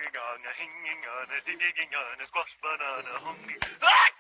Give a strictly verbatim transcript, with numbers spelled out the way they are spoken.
hanging on a hanging on a digging on a squash banana hungry. Ah!